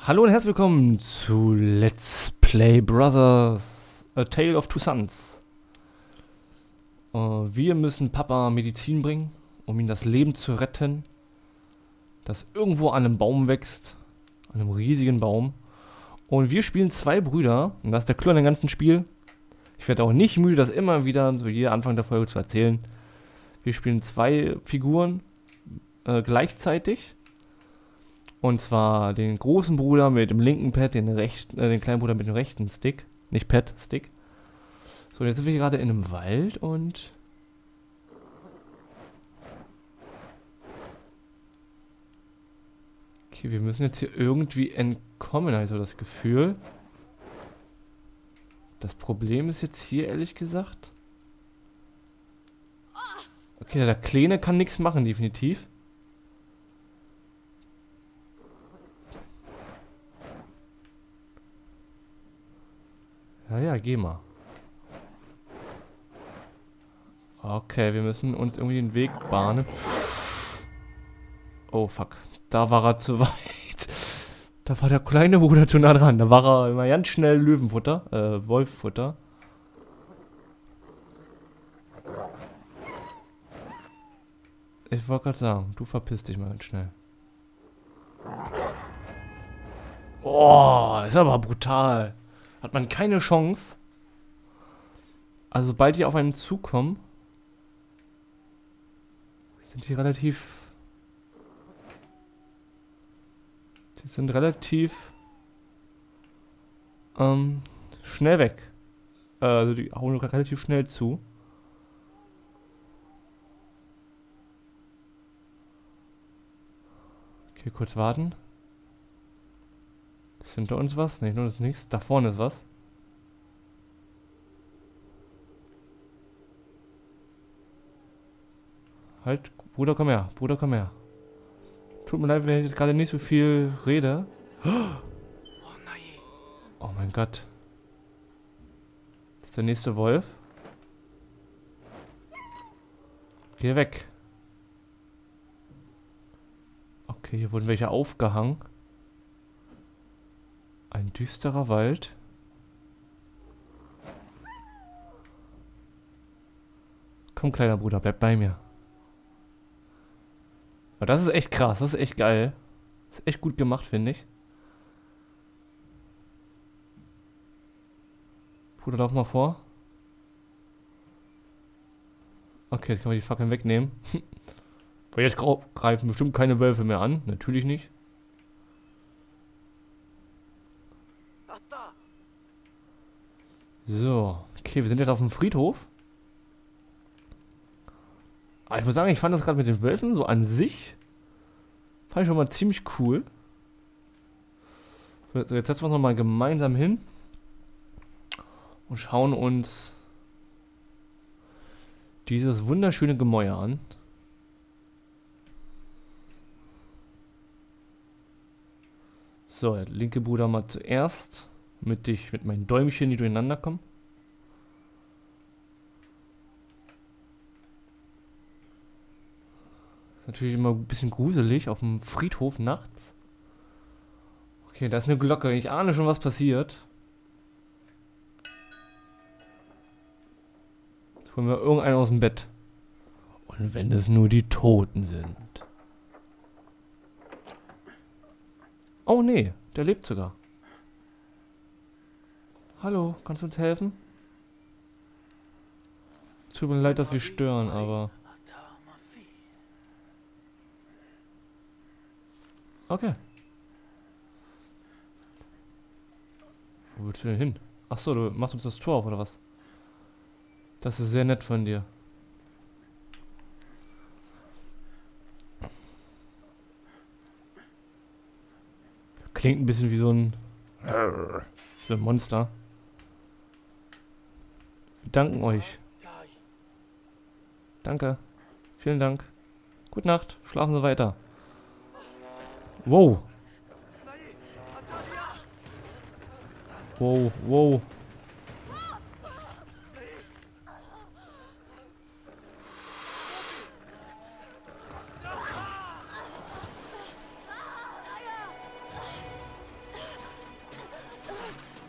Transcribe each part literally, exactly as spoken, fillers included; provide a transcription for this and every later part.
Hallo und herzlich willkommen zu Let's Play Brothers A Tale of Two Sons. Äh, wir müssen Papa Medizin bringen, um ihm das Leben zu retten, das irgendwo an einem Baum wächst, an einem riesigen Baum. Und wir spielen zwei Brüder, und das ist der Clou an dem ganzen Spiel. Ich werde auch nicht müde, das immer wieder, so jeder Anfang der Folge zu erzählen. Wir spielen zwei Figuren äh, gleichzeitig. Und zwar den großen Bruder mit dem linken Pad, den, rechten, äh, den kleinen Bruder mit dem rechten Stick. Nicht Pad, Stick. So, jetzt sind wir gerade in einem Wald und... Okay, wir müssen jetzt hier irgendwie entkommen, also das Gefühl. Das Problem ist jetzt hier, ehrlich gesagt... Okay, der Kleine kann nichts machen, definitiv. Ja, ja, geh mal. Okay, wir müssen uns irgendwie den Weg bahnen. Oh, fuck. Da war er zu weit. Da war der kleine Bruder zu nah dran. Da war er immer ganz schnell Löwenfutter. Äh, Wolffutter. Ich wollte gerade sagen, du verpisst dich mal ganz schnell. Oh, ist aber brutal. Hat man keine Chance. Also sobald die auf einen zukommen, sind die relativ... Sie sind relativ ähm, schnell weg. Äh, also die hauen relativ schnell zu. Okay, kurz warten. Ist hinter uns was? Ne, nur ist nichts. Da vorne ist was. Halt, Bruder, komm her. Bruder, komm her. Tut mir leid, wenn ich jetzt gerade nicht so viel rede. Oh mein Gott. Das ist der nächste Wolf. Geh weg. Okay, hier wurden welche aufgehangen. Ein düsterer Wald. Komm, kleiner Bruder, bleib bei mir. Aber das ist echt krass, das ist echt geil. Das ist echt gut gemacht, finde ich. Bruder, lauf mal vor. Okay, jetzt können wir die Fackeln wegnehmen. Weil jetzt greifen bestimmt keine Wölfe mehr an. Natürlich nicht. So, okay, wir sind jetzt auf dem Friedhof. Aber ich muss sagen, ich fand das gerade mit den Wölfen so an sich, fand ich schon mal ziemlich cool. So, jetzt setzen wir uns nochmal gemeinsam hin und schauen uns dieses wunderschöne Gemäuer an. So, der linke Bruder mal zuerst. Mit dich, mit meinen Däumchen, die durcheinander kommen. Ist natürlich immer ein bisschen gruselig auf dem Friedhof nachts. Okay, da ist eine Glocke. Ich ahne schon, was passiert. Jetzt holen wir irgendeinen aus dem Bett. Und wenn es nur die Toten sind. Oh nee, der lebt sogar. Hallo, kannst du uns helfen? Tut mir leid, dass wir stören, aber... Okay. Wo willst du denn hin? Achso, du machst uns das Tor auf, oder was? Das ist sehr nett von dir. Klingt ein bisschen wie so ein... so ein Monster. Wir danken euch. Danke. Vielen Dank. Gute Nacht. Schlafen Sie weiter. Wow. Wow, wow.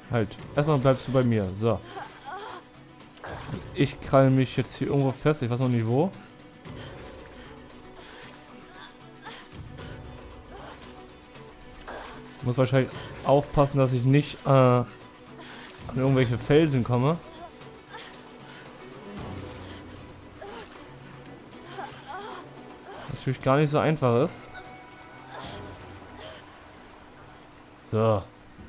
Halt. Erstmal bleibst du bei mir. So. Ich krall mich jetzt hier irgendwo fest. Ich weiß noch nicht wo. Muss wahrscheinlich aufpassen, dass ich nicht äh, an irgendwelche Felsen komme. Natürlich gar nicht so einfach ist. So.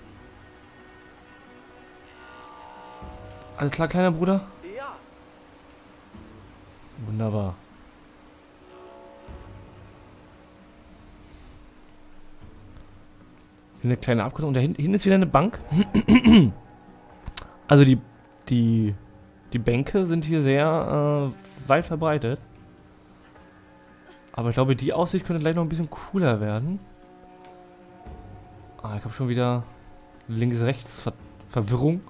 Alles klar, kleiner Bruder? Ja. Wunderbar. Hier eine kleine Abkürzung. Und da hinten ist wieder eine Bank. Also die, die, die Bänke sind hier sehr äh, weit verbreitet. Aber ich glaube, die Aussicht könnte gleich noch ein bisschen cooler werden. Ah, ich habe schon wieder Links-Rechts-Verwirrung.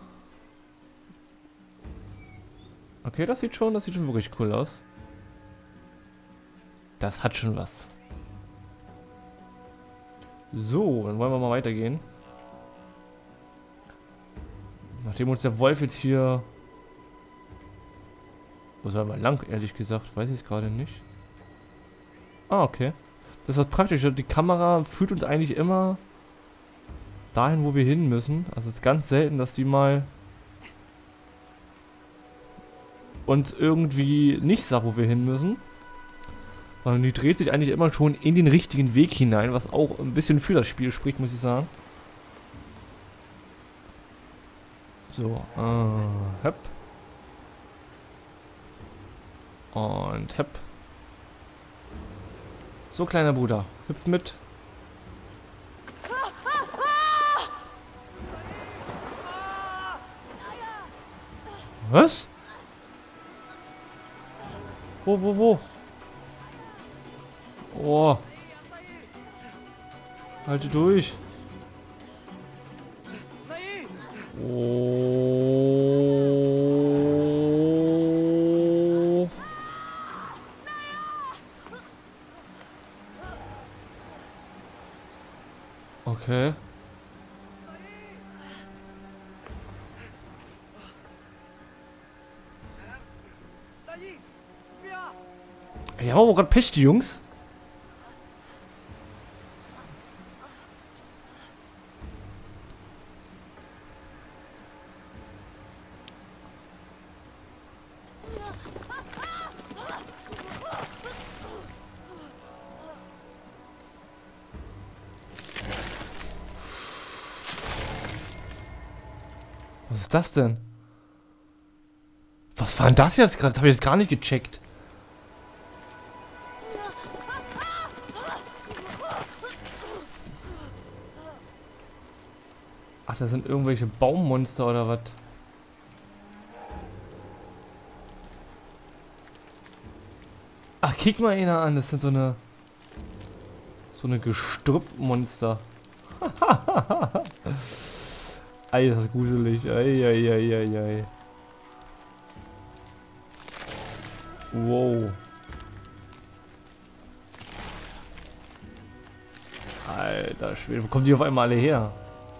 Okay, das sieht schon, das sieht schon wirklich cool aus. Das hat schon was. So, dann wollen wir mal weitergehen. Nachdem uns der Wolf jetzt hier... Wo soll man lang, ehrlich gesagt? Weiß ich es gerade nicht. Ah, okay. Das ist praktisch. Die Kamera führt uns eigentlich immer dahin, wo wir hin müssen. Also es ist ganz selten, dass die mal uns irgendwie nicht sagt, wo wir hin müssen. Sondern die dreht sich eigentlich immer schon in den richtigen Weg hinein, was auch ein bisschen für das Spiel spricht, muss ich sagen. So, äh, hopp. Und hopp. So, kleiner Bruder, hüpf mit. Was? Wo, wo, wo? Oh. Halte durch. Oh. Okay. Ja, aber gerade Pech, die Jungs. Was ist das denn? Was war denn das jetzt gerade? Das habe ich jetzt gar nicht gecheckt. Ach, das sind irgendwelche Baummonster oder was? Ach, kick mal einer an. Das sind so eine... So eine Gestrüppmonster. Ei, ist das gruselig. Ei, ei, ei, ei, ei. Wow. Alter Schwede, wo kommen die auf einmal alle her?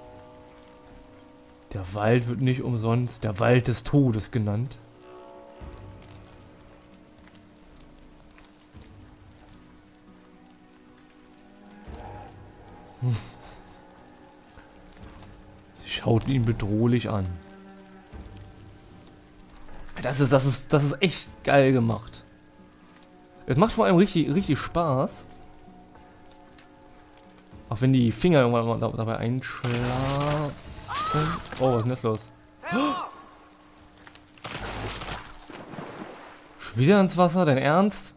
Der Wald wird nicht umsonst der Wald des Todes genannt. Hm. Sie schauten ihn bedrohlich an. Das ist, das ist, das ist echt geil gemacht. Es macht vor allem richtig, richtig Spaß. Auch wenn die Finger irgendwann mal dabei einschlafen. Oh, was ist denn das los? Schon wieder ins Wasser, dein Ernst?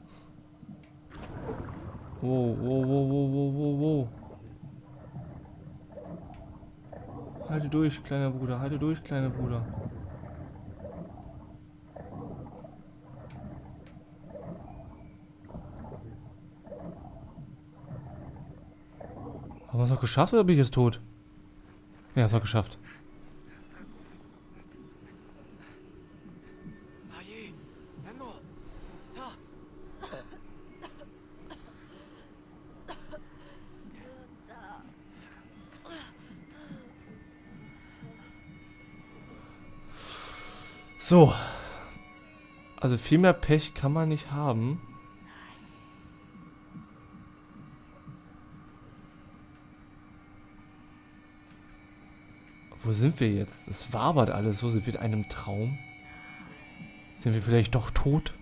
Wow, wow, wow, wow, wow, wow, wow. Halte durch, kleiner Bruder, halte durch, kleiner Bruder. Haben wir es noch geschafft oder bin ich jetzt tot? Ja, es war geschafft. So. Also viel mehr Pech kann man nicht haben. Wo sind wir jetzt? Es wabert alles so. Sind wir in einem Traum? Sind wir vielleicht doch tot?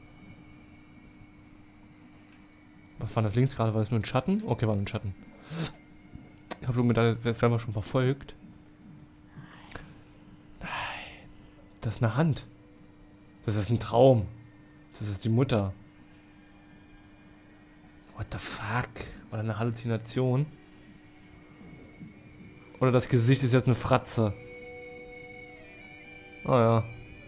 Was war das links gerade? War das nur ein Schatten? Okay, war nur ein Schatten. Ich habe schon gedacht, das werden wir schon verfolgt. Nein. Das ist eine Hand. Das ist ein Traum. Das ist die Mutter. What the fuck? Oder eine Halluzination? Oder das Gesicht ist jetzt eine Fratze. Oh ja.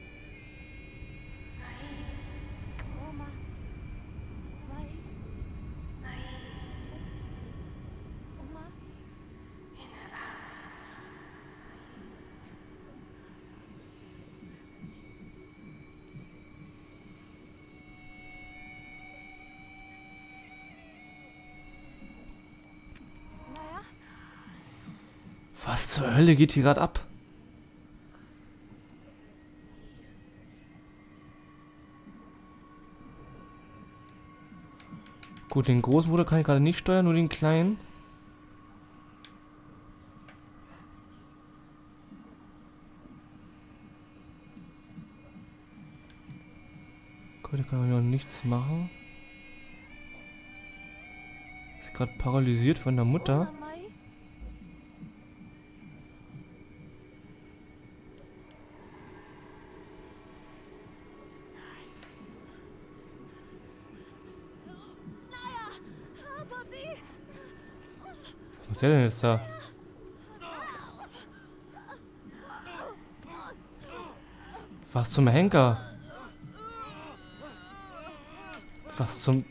Was zur Hölle geht hier gerade ab? Gut, den Großbruder kann ich gerade nicht steuern, nur den kleinen. Gut, da kann man noch nichts machen. Ist gerade paralysiert von der Mutter. Was ist der denn jetzt da? Was zum Henker? Was zum...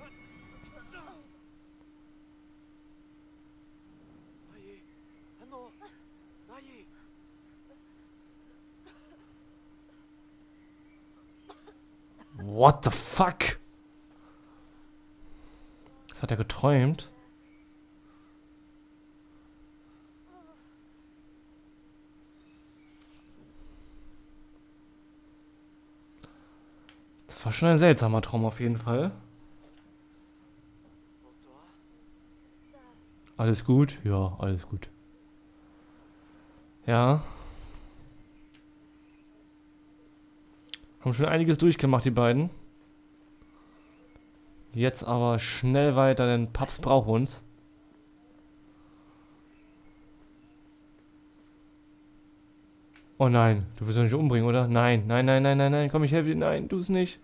What the fuck? Das hat er geträumt. Das war schon ein seltsamer Traum auf jeden Fall. Alles gut? Ja, alles gut. Ja. Haben schon einiges durchgemacht, die beiden. Jetzt aber schnell weiter, denn Paps braucht uns. Oh nein, du willst doch nicht umbringen, oder? Nein, nein, nein, nein, nein, nein, komm, ich helfe dir. Nein, tu es nicht.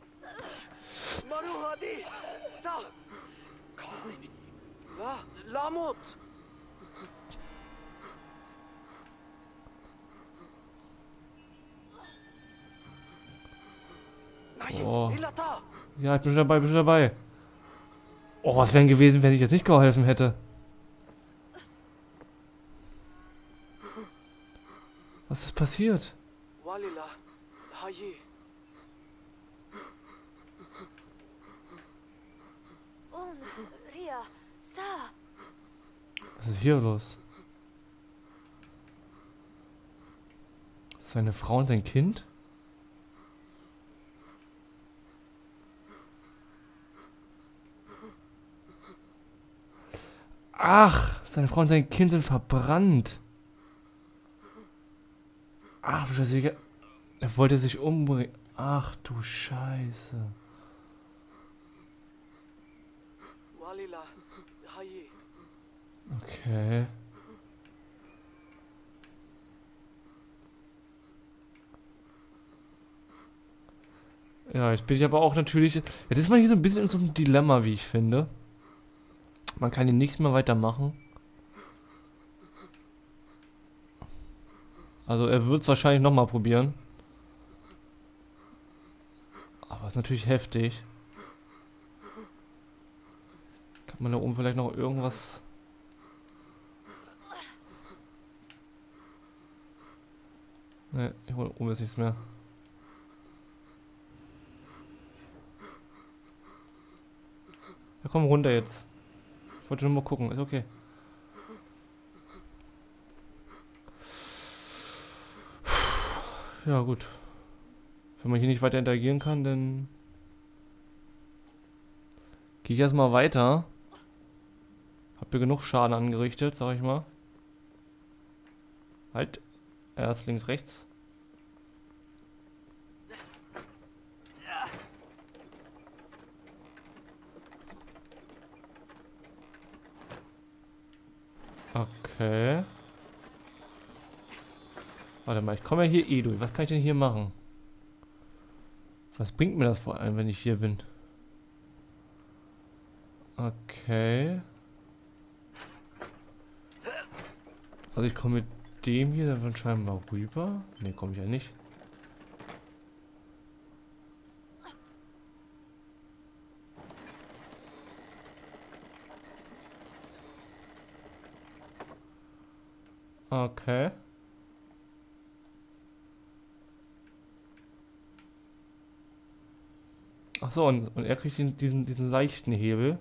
Oh. Ja, ich bin schon dabei, bin schon dabei. Oh, was wäre denn gewesen, wenn ich jetzt nicht geholfen hätte? Was ist passiert? Was ist hier los? Ist seine Frau und sein Kind? Ach, seine Frau und sein Kind sind verbrannt. Ach du Scheiße, er wollte sich umbringen. Ach du Scheiße. Okay. Ja, jetzt bin ich aber auch natürlich... Jetzt ist man hier so ein bisschen in so einem Dilemma, wie ich finde. Man kann hier nichts mehr weitermachen. Also er wird es wahrscheinlich nochmal probieren. Aber ist natürlich heftig. Kann man da oben vielleicht noch irgendwas... Ne, hier oben ist nichts mehr. Ja, komm runter jetzt. Ich wollte nur mal gucken, ist okay. Ja, gut. Wenn man hier nicht weiter interagieren kann, dann gehe ich erstmal weiter. Hab hier genug Schaden angerichtet, sag ich mal. Halt. Erst links, rechts. Okay. Warte mal, ich komme ja hier eh durch. Was kann ich denn hier machen? Was bringt mir das vor allem, wenn ich hier bin? Okay. Also ich komme mit dem hier dann scheinbar rüber. Ne, komme ich ja nicht. Okay. Ach so, und, und er kriegt diesen, diesen, diesen leichten Hebel.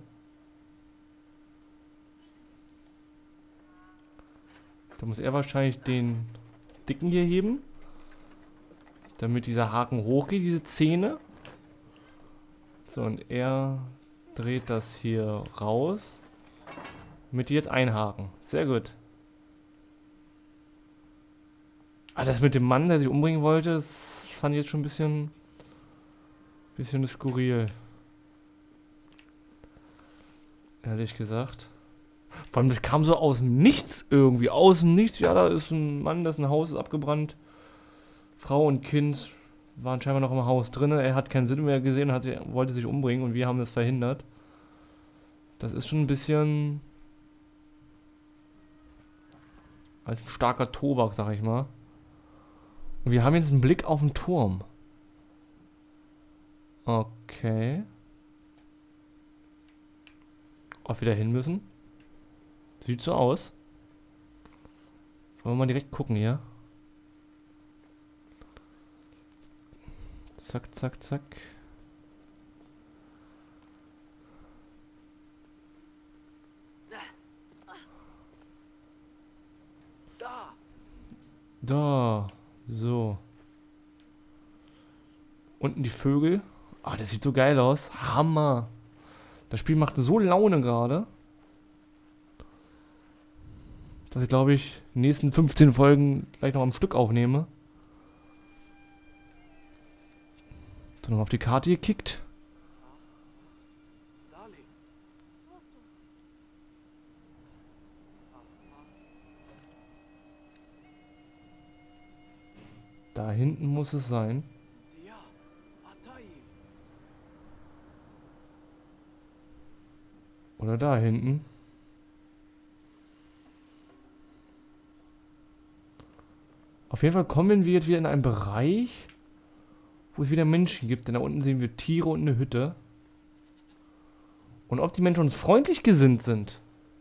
Da muss er wahrscheinlich den dicken hier heben. Damit dieser Haken hochgeht, diese Zähne. So, und er dreht das hier raus. Damit die jetzt einhaken. Sehr gut. Ah, das mit dem Mann, der sich umbringen wollte, das fand ich jetzt schon ein bisschen... Bisschen skurril. Ehrlich gesagt. Vor allem, das kam so aus dem Nichts irgendwie. Aus dem Nichts. Ja, da ist ein Mann, dessen Haus ist abgebrannt. Frau und Kind waren scheinbar noch im Haus drin. Er hat keinen Sinn mehr gesehen und hat sich, wollte sich umbringen und wir haben das verhindert. Das ist schon ein bisschen... als ein starker Tobak, sag ich mal. Und wir haben jetzt einen Blick auf den Turm. Okay. Ob wir da hin müssen? Sieht so aus. Wollen wir mal direkt gucken hier. Zack, zack, zack. Da. Da. So. Unten die Vögel. Ah, das sieht so geil aus. Hammer. Das Spiel macht so Laune gerade. Dass ich, glaube ich, die nächsten fünfzehn Folgen gleich noch am Stück aufnehme. So, nochmal auf die Karte gekickt. Da hinten muss es sein. Oder da hinten. Auf jeden Fall kommen wir jetzt wieder in einen Bereich, wo es wieder Menschen gibt. Denn da unten sehen wir Tiere und eine Hütte. Und ob die Menschen uns freundlich gesinnt sind.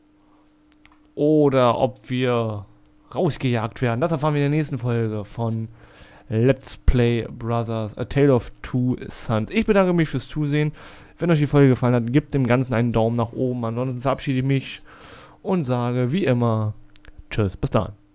Oder ob wir rausgejagt werden. Das erfahren wir in der nächsten Folge von Let's Play Brothers, A Tale of Two Sons. Ich bedanke mich fürs Zusehen. Wenn euch die Folge gefallen hat, gebt dem Ganzen einen Daumen nach oben. Ansonsten verabschiede ich mich und sage wie immer Tschüss, bis dann.